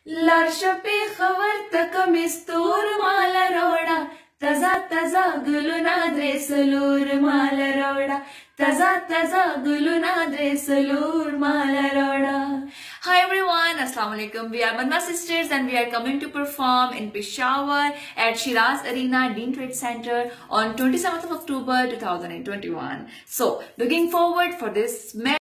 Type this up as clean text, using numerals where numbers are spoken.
लारशपे खबर तक मिस्तूर माल रोड़ा तजा तजा गुलुना द्रेसलूर माल रोड़ा तजा तजा गुलुना द्रेसलूर माल रोड़ा. Hi everyone, Assalamu alaikum. We are Manna Sisters and we are coming to perform in Peshawar at Shiraz Arena Dean Trade Center on 27th of October 2021. So, looking forward for this